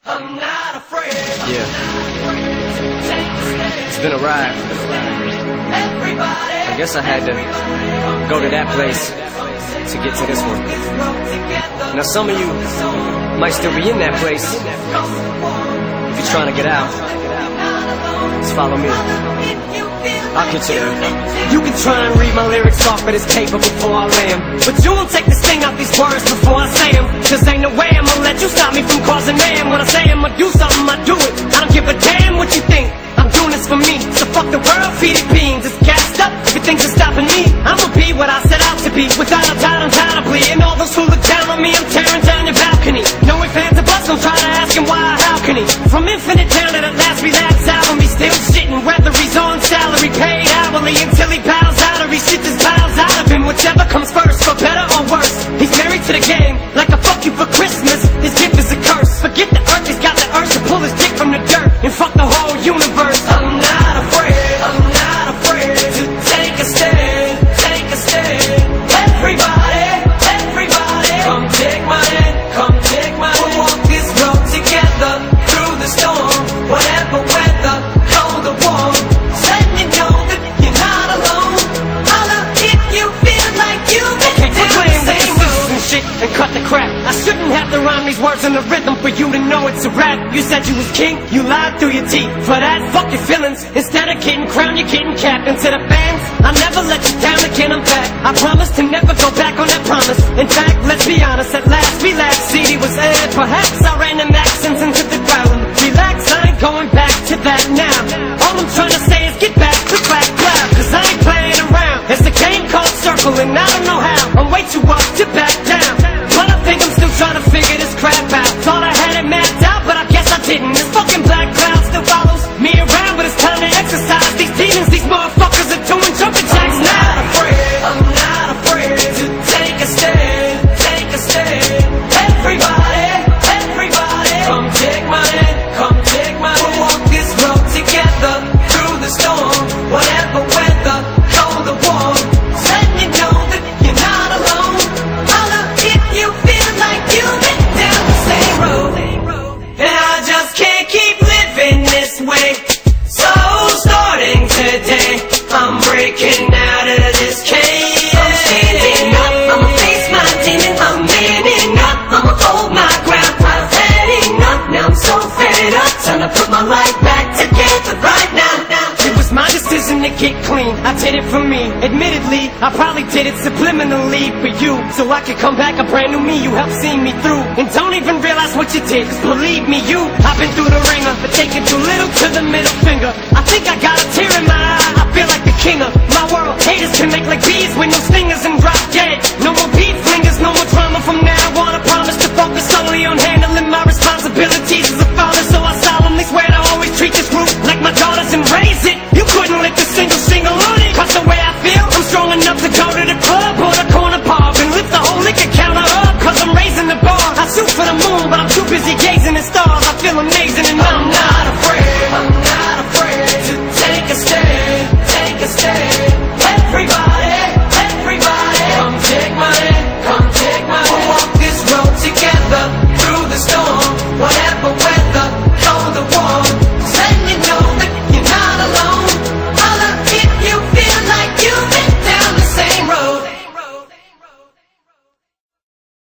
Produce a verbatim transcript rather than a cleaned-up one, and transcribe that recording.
I'm not afraid. Yeah. It's been a ride. I guess I had to go to that place to get to this one. Now some of you might still be in that place. If you're trying to get out, just follow me. I'll get you there. You can try and read my lyrics off of this paper before I lay 'em, but you won't take the sting out these words before I say 'em. Cause ain't no way I'ma let you stop me from causing mayhem. When I say I'ma do something, I do it. I don't give a damn what you think. I'm doing this for me. So fuck the world, feed it beans. It's gassed up, everything's just stopping me. I'ma be what I set out to be, without a doubt, undoubtedly. And all those who look down on me, I'm tearing down your balcony. No ifs, ands, or buts, don't try to ask him why or how can he. From infinite down to the last relapse album, he's still shitting, whether he's on salary, paid hourly, until he bows out or he shits his bowels out of him. Whichever comes first, for better or worse. He's married to the game, like a fuck you for Christmas. His gift is a curse. Forget the earth, he's got the urge to pull his dick from the dirt and fuck the whole universe. I'm not afraid, I'm not afraid to take a stand, take a stand. Everybody, everybody, come take my hand, come take my hand. We'll walk this road together through the storm, whatever weather, cold or warm. Just letting you know that you're not alone. Holla if you feel like you've been down the same road and shit and cut the crap. I shouldn't have to rhyme these words in the rhythm for you to know it's a rap. You said you was king, you lied through your teeth. For that, fuck your feelings. Instead of getting crowned, you're getting capped. And to the fans, I'll never let you down again, I'm back. I promise to never go back on that promise. In fact, let's be honest, at last we laughed. C D was aired, perhaps I ran them accents into the ground. Relax, I ain't going back to that now. All I'm trying to say is get back to black cloud, cause I ain't playing around. It's a game called Circle and I don't know how. I'm way too up to back down, but I think I'm still trying to figure this crap out. Thought I had it mapped out, but I guess I didn't. This fucking black cloud still follows me around, but it's time to exercise these demons. These motherfuckers are doing jumping jacks now. I'm not afraid, I'm not afraid to take a stand, take a stand. Everybody, everybody, come take my hand, come take my hand. We'll walk this road together through the storm, whatever weather, cold or warm. Just letting you know that you're not alone. Holla if you feel like you've been down the same road. And I just can't keep living this way. So starting today, I'm breaking out of this cage. I'm standing up, I'ma face my demon. I'm manning up, I'ma hold my ground. I've had enough, now I'm so fed up. Time to put my life back together right now. It was my decision to get clean, I did it for me. Admittedly, I probably did it subliminally for you, so I could come back a brand new me. You helped see me through, and don't even realize what you did, cause believe me, you, I've been through the ringer, but taking too little to the middle finger. I think I got a tear in my eye, I feel like the king of my world. Haters can make like bees with no stingers and drop dead. No more beat flingers, no more drama from now on. I promise to focus solely on handling my responsibilities as a father, so I solemnly swear to always treat this group like my daughters and raise it. You couldn't lift a single single on it, cause the way I feel, I'm strong enough to go to the club or the corner bar and lift the whole liquor counter up, cause I'm raising the bar. I shoot for the moon, but I'm too busy gazing at stars. I feel amazing and I'm